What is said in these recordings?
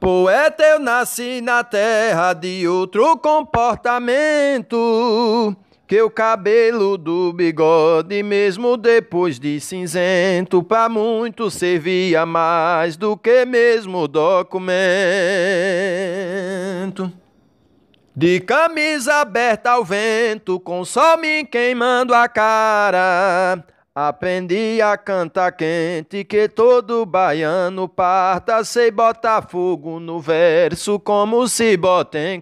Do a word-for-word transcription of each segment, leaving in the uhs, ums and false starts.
Poeta, eu nasci na terra de outro comportamento, que o cabelo do bigode, mesmo depois de cinzento, pra muitos servia mais do que mesmo documento. De camisa aberta ao vento, com sol me queimando a cara, aprendi a cantar quente, que todo baiano parta, sei botar fogo no verso, como se bota em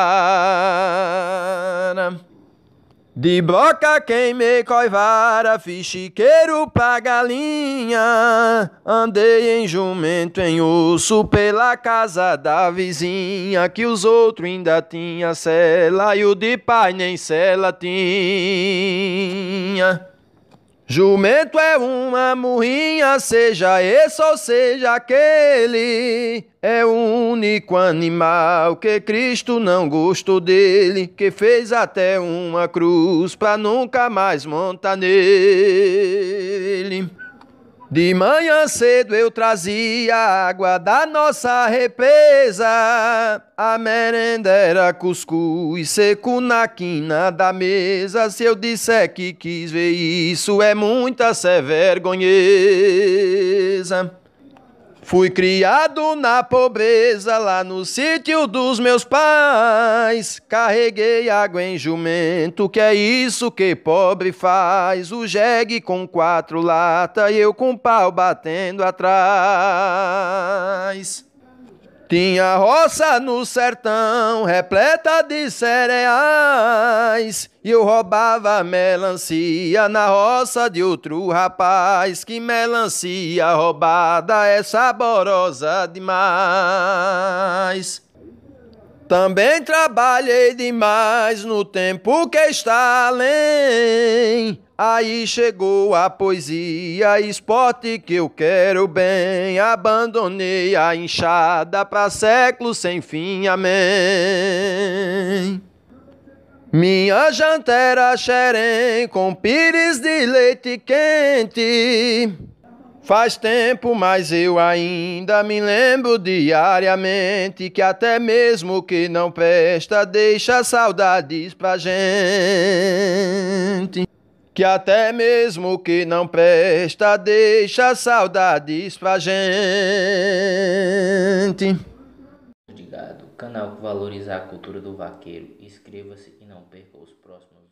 coivara. De broca queimei coivara, fiz chiqueiro pra galinha, andei em jumento em osso pela casa da vizinha, que os outros ainda tinha cela e o de pai nem cela tinha. Jumento é uma murrinha, seja esse ou seja aquele, é o único animal que Cristo não gostou dele, que fez até uma cruz pra nunca mais montar nele. De manhã cedo eu trazia água da nossa represa, a merenda era cuscuz seco na quina da mesa. Se eu disser que quis ver isso, é muita ser vergonheza. Fui criado na pobreza, lá no sítio dos meus pais. Carreguei água em jumento, que é isso que pobre faz. O jegue com quatro latas e eu com pau batendo atrás. Tinha roça no sertão, repleta de cereais, e eu roubava melancia na roça de outro rapaz. Que melancia roubada é saborosa demais. Também trabalhei demais no tempo que está além. Aí chegou a poesia, esporte que eu quero bem. Abandonei a enxada pra séculos sem fim, amém. Minha janta era xerém com pires de leite quente. Faz tempo, mas eu ainda me lembro diariamente, que até mesmo o que não presta deixa saudades pra gente. Que até mesmo o que não presta deixa saudades pra gente. Obrigado. Canal que valoriza a cultura do vaqueiro. Inscreva-se e não perca os próximos.